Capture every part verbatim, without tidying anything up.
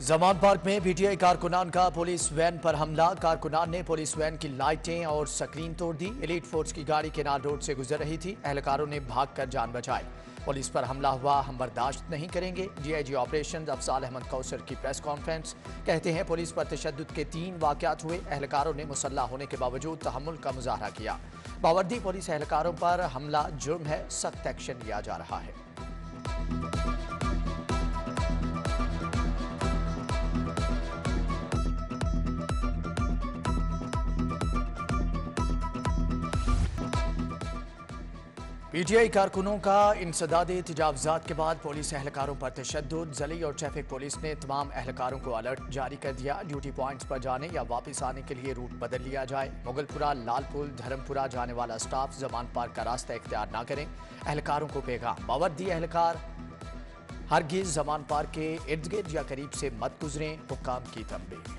Zaman park में PTI कारकुनान का पुलिस वैन पर हमला। कारकुनान ने पुलिस वैन की लाइटें और स्क्रीन तोड़ दी। एलीट फोर्स की गाड़ी केनाल रोड से गुजर रही थी। एहलकारों ने भागकर जान बचाई। पुलिस पर हमला हुआ, हम बर्दाश्त नहीं करेंगे। डीआईजी ऑपरेशन अफजाल अहमद कौसर की प्रेस कॉन्फ्रेंस। कहते हैं पुलिस पर तशद्दुद के तीन वाकयात हुए। एहलकारों ने मुसल्लह होने के बावजूद तहम्मुल का मुजाहरा किया। बावर्दी पुलिस एहलकारों पर हमला जुर्म है, सख्त एक्शन लिया जा रहा है। पीटीआई कारकुनों का इंसदाद तजावुज़ात के बाद पुलिस एहलकारों पर तशद्दुद। जली और ट्रैफिक पुलिस ने तमाम एहलकारों को अलर्ट जारी कर दिया। ड्यूटी पॉइंट्स पर जाने या वापस आने के लिए रूट बदल लिया जाए। मुगलपुरा, लालपुल, धर्मपुरा जाने वाला स्टाफ जमान पार्क का रास्ता इख्तियार न करें। एहलकारों को पैगाम, बावर्दी एहलकार हरगिज जमान पार्क के इर्द गिर्द या करीब से मत गुजरें। हुक्काम की तंबीह।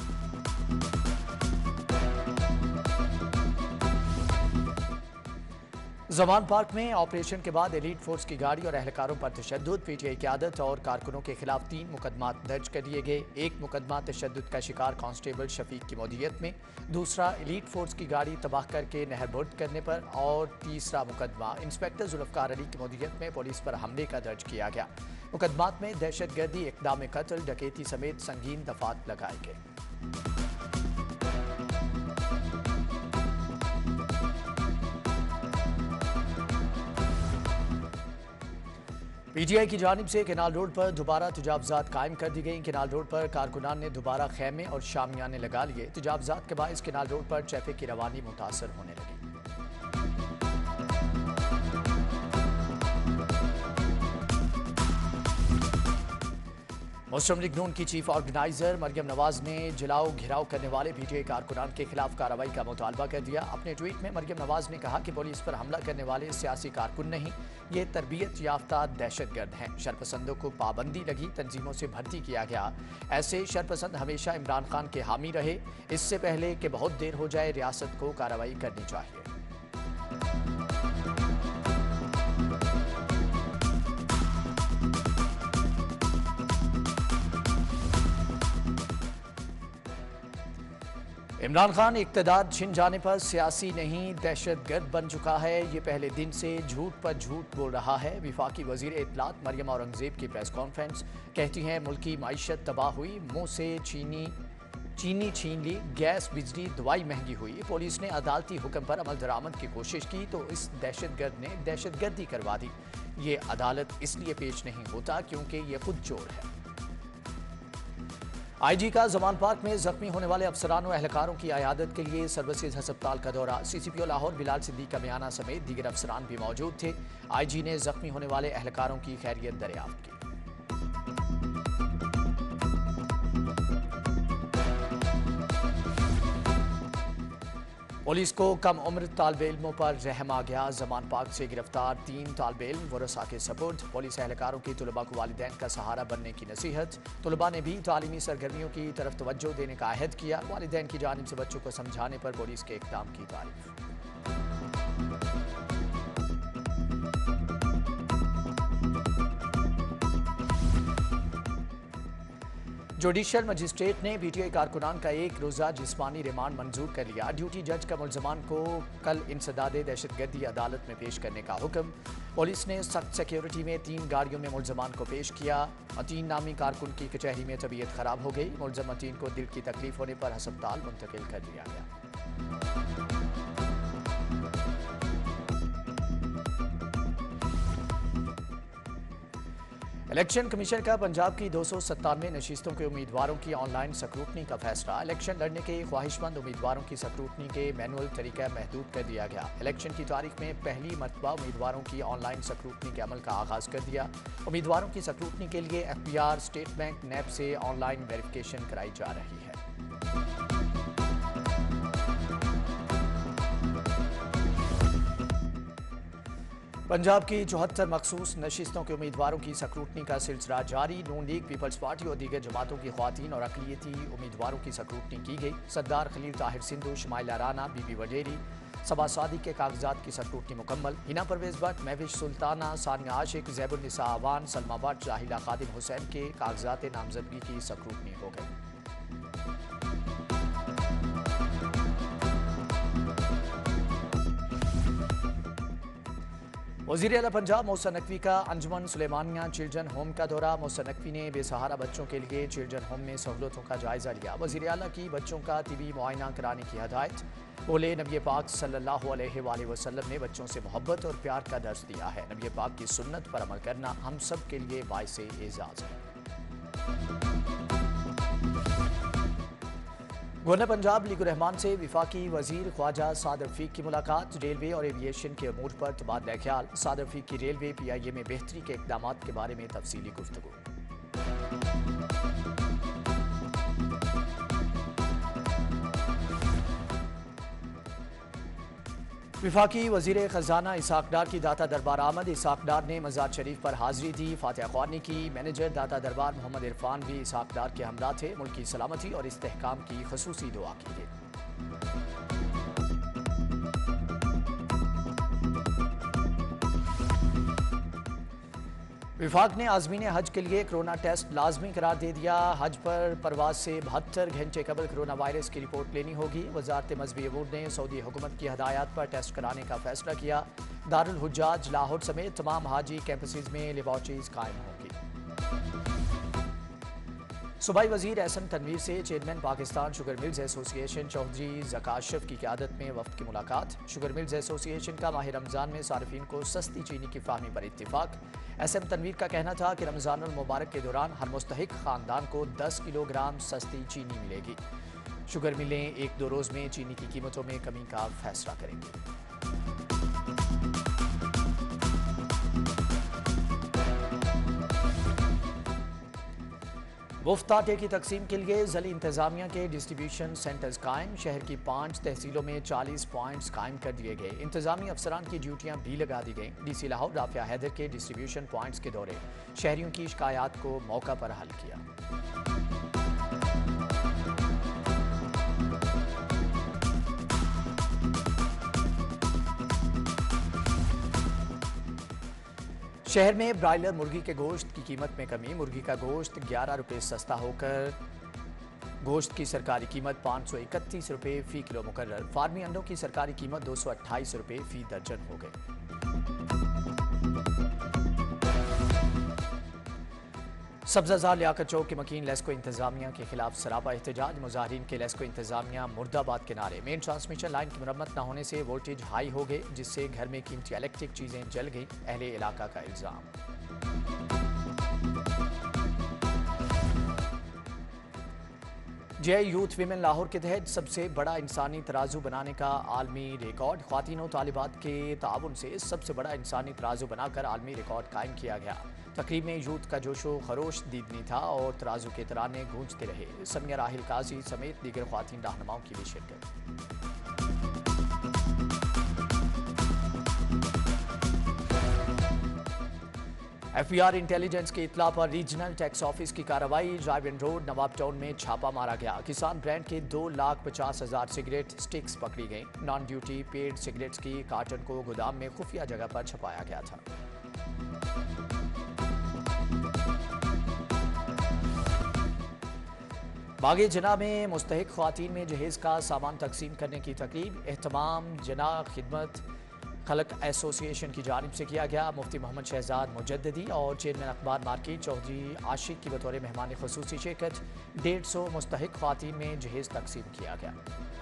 जमान पार्क में ऑपरेशन के बाद एलीट फोर्स की गाड़ी और एहलकारों पर तशद्दुद। पीटीआई क़यादत और कारकुनों के खिलाफ तीन मुकदमात दर्ज कर दिए गए। एक मुकदमा तशद्दुद का शिकार कांस्टेबल शफीक की मौदियत में, दूसरा एलीट फोर्स की गाड़ी तबाह करके नहरबुर्द करने पर और तीसरा मुकदमा इंस्पेक्टर जुल्फकार अली की मौदियत में पुलिस पर हमले का दर्ज किया गया। मुकदमात में दहशत गर्दी, इक़दाम कत्ल, डकैती समेत संगीन दफात लगाए गए। पीटीआई की जानिब से केनाल रोड पर दोबारा तजावुज़ात कायम कर दी गई। केनाल रोड पर कारकुनान ने दोबारा खैमे और शामियाने लगा लिए। तजावुज़ात के बायस केनाल रोड पर ट्रैफिक की रवानी मुतासर होने लगी। मुस्लिम लीग नून की चीफ ऑर्गेनाइजर मरियम नवाज ने जलाओ घिराव करने वाले पीटीआई कारकुनान के खिलाफ कार्रवाई का मुतालबा कर दिया। अपने ट्वीट में मरियम नवाज ने कहा कि पुलिस पर हमला करने वाले सियासी कारकुन नहीं, ये तरबियत याफ्ता दहशतगर्द हैं। शरपसंदों को पाबंदी लगी, तंजीमों से भर्ती किया गया। ऐसे शरपसंद हमेशा इमरान खान के हामी रहे। इससे पहले कि बहुत देर हो जाए, रियासत को कार्रवाई करनी चाहिए। इमरान खान इक़्तिदार छिन जाने पर सियासी नहीं दहशतगर्द बन चुका है। ये पहले दिन से झूठ पर झूठ बोल रहा है। विफाकी वजीर इत्तलात मरियम औरंगजेब की प्रेस कॉन्फ्रेंस। कहती हैं मुल्की माइशत तबाह हुई, मुंह से चीनी चीनी छीन ली, गैस, बिजली, दवाई महंगी हुई। पुलिस ने अदालती हुक्म पर अमल दरामद की कोशिश की तो इस दहशतगर्द ने दहशतगर्दी करवा दी। ये अदालत इसलिए पेश नहीं होता क्योंकि ये खुद चोर है। आईजी का जमान पार्क में जख्मी होने वाले अफसरान और एहलकारों की अयादत के लिए सर्विसेज अस्पताल का दौरा। सीसीपीओ लाहौर बिलाल सिद्दीक का मियाना समेत दीगर अफसरान भी मौजूद थे। आईजी ने जख्मी होने वाले एहलकारों की खैरियत दरियाफ्त की। पुलिस को कम उम्र तालिबे इल्मों पर रहम आ गया। जमान पार्क से गिरफ्तार तीन तालिबे इल्म वरसा के सपुर्द। पुलिस एहलकारों की तुलबा को वालिदैन का सहारा बनने की नसीहत। तुलबा ने भी तालीमी सरगर्मियों की तरफ तवज्जो देने का अहद किया। वालिदैन की जानिब से बच्चों को समझाने पर पुलिस के इक़दाम की तारीफ। जुडिशल मजिस्ट्रेट ने पीटीआई कारकुनान का एक रोज़ा जिस्मानी रिमांड मंजूर कर लिया। ड्यूटी जज का मुल्ज़मान को कल इंसदाद दहशतगर्दी अदालत में पेश करने का हुक्म। पुलिस ने सख्त सिक्योरिटी में तीन गाड़ियों में मुल्ज़मान को पेश किया। मतीन नामी कारकुन की कचहरी में तबीयत खराब हो गई। मुल्ज़म मतीन को दिल की तकलीफ होने पर अस्पताल मुंतकिल कर दिया गया। इलेक्शन कमीशन का पंजाब की दो सौ सत्तानवे नशिस्तों के उम्मीदवारों की ऑनलाइन स्क्रूटनी का फैसला। इलेक्शन लड़ने के ख्वाहिशमंद उम्मीदवारों की स्क्रूटनी के मैनुअल तरीका महदूद कर दिया गया। इलेक्शन की तारीख में पहली मरतबा उम्मीदवारों की ऑनलाइन स्क्रूटनी के अमल का आगाज कर दिया। उम्मीदवारों की स्क्रूटनी के लिए F B R, state bank, NAB से ऑनलाइन वेरिफिकेशन कराई जा रही है। पंजाब की चौहत्तर मखसूस नशिस्तों के उम्मीदवारों की स्क्रूटनी का सिलसिला जारी। नून लीग, पीपल्स पार्टी और दीगर जमातों की ख्वातीन और अक़लियती उम्मीदवारों की स्क्रूटनी की गई। सरदार खलील ताहिर सिंधु, शमाइला राना, बीबी वडेरी, सबासादी के कागजात की स्क्रूटनी मुकम्मल। हिना परवेज भट्ट, महविश सुल्ताना, सानिया आशिक, ज़ैबुन्निसा आवान, सलमा भट्ट, जाहिला खादिम हुसैन के कागजात नामजदगी की स्क्रूटनी हो गई। वज़ीर आला पंजाब मोहसिन नकवी का अंजुमन सुलेमानिया चिल्ड्रन होम का दौरा। मोहसिन नकवी ने बेसहारा बच्चों के लिए चिल्ड्रन होम में सहूलतों का जायजा लिया। वज़ीर आला की बच्चों का तिबी मुआयना कराने की हिदायत। बोले, नबी पाक सल्लल्लाहु अलैहि वसल्लम ने बच्चों से मोहब्बत और प्यार का दर्स दिया है। नबी पाक की सुन्नत पर अमल करना हम सब के लिए बाइसे एजाज़ है। गवर्नर पंजाब लीकुर रहमान से विफाकी वजीर ख्वाजा साद रफीक की मुलाकात। रेलवे और एविएशन के अमूर पर तबादला ख्याल। साद रफीक की रेलवे पी आई ए में बेहतरी के इकदाम के बारे में तफसीली गुफ्तगू। विफाकी वजीर खजाना इसाक डार की दाता दरबार आमद। इसाक डार ने मज़ार शरीफ पर हाजिरी दी, फातिहा ख्वानी की। मैनेजर दाता दरबार मोहम्मद इरफान भी इसाक डार के हमरा थे। मुल्क की सलामती और इस्तेहकाम की खसूसी दुआ की गई। विफाक ने आज़मीन हज के लिए कोरोना टेस्ट लाजमी करार दे दिया। हज पर परवाज से बहत्तर घंटे कबल कोरोना वायरस की रिपोर्ट लेनी होगी। वजारत मजहबी अमूर ने सऊदी हुकूमत की हदायत पर टेस्ट कराने का फैसला किया। दारुल हुज्जाज लाहौर समेत तमाम हाजी कैंपसेस में लेबॉर्ट्रीज कायम होंगी। सूबाई वजीर एहसन तनवीर से chairman Pakistan sugar mills association Chaudhry Zakashaf की क़यादत में वफ्द की मुलाकात। शुगर मिल्स एसोसिएशन का माह रमज़ान में सार्फिन को सस्ती चीनी की फाहमी पर इत्तिफाक। एस एम तनवीर का कहना था कि रमज़ानुल मुबारक के दौरान हर मुस्तहिक ख़ानदान को दस किलोग्राम सस्ती चीनी मिलेगी। शुगर मिलें एक दो रोज़ में चीनी की कीमतों में कमी का फैसला करेंगी। मुफ्त आटे की तकसीम के लिए ज़िली इंतजामिया के डिस्ट्रीब्यूशन सेंटर्स कायम। शहर की पाँच तहसीलों में चालीस पॉइंट्स कायम कर दिए गए। इंतजामी अफसरान की ड्यूटियां भी लगा दी गईं। डी सी लाहौर राफिया हैदर के डिस्ट्रीब्यूशन पॉइंट्स के दौरे शहरियों की शिकायत को मौका पर हल किया। शहर में ब्रायलर मुर्गी के गोश्त की कीमत में कमी। मुर्गी का गोश्त ग्यारह रुपये सस्ता होकर गोश्त की सरकारी कीमत पाँच सौ इकतीस रुपये फ़ी किलो मुकर्रर। फार्मी अंडों की सरकारी कीमत दो सौ अट्ठाईस रुपये फ़ी दर्जन हो गई। सब्जाजार लियाकत चौक के मकीन लेस्को इंतजामिया के खिलाफ सरापा एहतजाज। मुजाहिरीन के लेस्को इंतजामिया मुर्दाबाद के नारे। मेन ट्रांसमिशन लाइन की मरम्मत न होने से वोल्टेज हाई हो गए, जिससे घर में कीमती इलेक्ट्रिक चीजें जल गई। अहले इलाका का इल्जाम। जे यूथ विमेन लाहौर के तहत सबसे बड़ा इंसानी तराजू बनाने का आलमी रिकॉर्ड। ख्वातीन और तालिबात के ताउन से सबसे बड़ा इंसानी तराजू बनाकर आलमी रिकॉर्ड कायम किया गया। तकरीब में यूथ का जोशो खरोश दीदनी था और तराजू के तराने गूंजते रहे। समिया राहिल काजी समेत दीगर ख्वातीन रहनुमाओं की भी शिरकत। एफ बी आर इंटेलिजेंस की इतला पर रीजनल टैक्स ऑफिस की कार्रवाई। ड्राइव रोड नवाब टाउन में छापा मारा गया। किसान ब्रांड के दो लाख पचास हजार सिगरेट स्टिक्स पकड़ी गई। नॉन ड्यूटी पेड सिगरेट्स की कार्टन को गोदाम में खुफिया जगह पर छपाया गया था। बागे जना में मुस्तहिक ख्वातीन में जहेज का सामान तकसीम करने की तकरीब। एहतमाम जना खिदमत खलक एसोसिएशन की जानिब से किया गया। मुफ्ती मोहम्मद शहजाद मुजद्दिदी और चेयरमैन अखबार मार्केट चौधरी आशिक की बतौर मेहमान खुसूसी शिरकत। डेढ़ सौ मुस्तहिक ख्वातीन में जहेज तकसीम किया गया।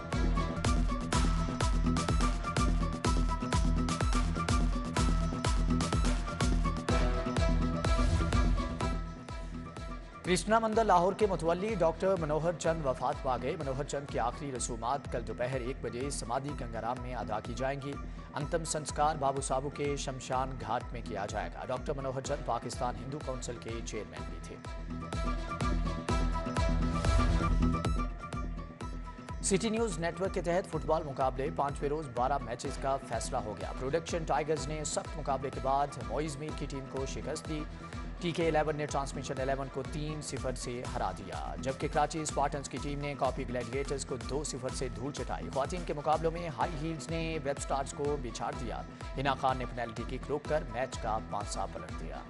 कृष्णा मंदिर लाहौर के मुतवल्ली डॉक्टर मनोहर चंद वफात पा गए। मनोहर चंद की आखिरी रसूमात कल दोपहर एक बजे समाधि गंगाराम में अदा की जाएंगी। अंतिम संस्कार बाबू साबू के शमशान घाट में किया जाएगा। डॉक्टर मनोहर चंद पाकिस्तान हिंदू काउंसिल के चेयरमैन भी थे। सिटी न्यूज नेटवर्क के तहत फुटबॉल मुकाबले पांचवें रोज बारह मैचेस का फैसला हो गया। प्रोडक्शन टाइगर्स ने सख्त मुकाबले के बाद मोइज मीर की टीम को शिकस्त दी। टीके इलेवन ने ट्रांसमिशन इलेवन को तीन सिफर से हरा दिया, जबकि कराची स्पार्टन्स की टीम ने कॉपी ग्लैडिएटर्स को दो सिफर से धूल चटाई। ख्वातीन के मुकाबलों में हाई हील्स ने वेब स्टार्स को बिछाड़ दिया। हिना खान ने पेनल्टी किक रोककर मैच का पांसा पलट दिया।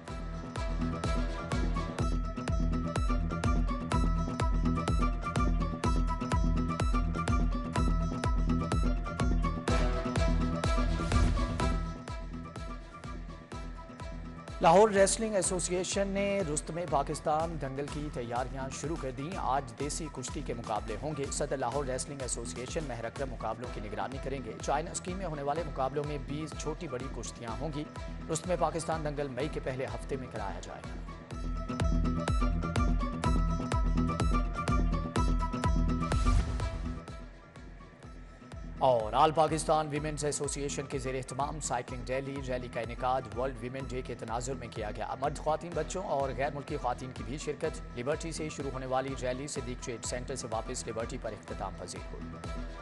लाहौर रेसलिंग एसोसिएशन ने रुस्तमे पाकिस्तान दंगल की तैयारियां शुरू कर दी। आज देसी कुश्ती के मुकाबले होंगे। सदर लाहौर रेसलिंग एसोसिएशन महर अकरम मुकाबलों की निगरानी करेंगे। चाइना स्कीम में होने वाले मुकाबलों में बीस छोटी बड़ी कुश्तियां होंगी। रुस्तमे पाकिस्तान दंगल मई के पहले हफ्ते में कराया जाएगा। और आल पाकिस्तान वीमेंस एसोसिएशन के जेर एहतमाम साइकिलिंग रैली रैली का इनेकाद वर्ल्ड वीमेन डे के तनाजुर में किया गया। मर्द ख्वातीन, बच्चों और गैर मुल्की ख्वातीन की भी शिरकत। लिबर्टी से शुरू होने वाली रैली सिद्दीक ट्रेड सेंटर से वापस लिबर्टी पर इख्तिताम पजीर हुई।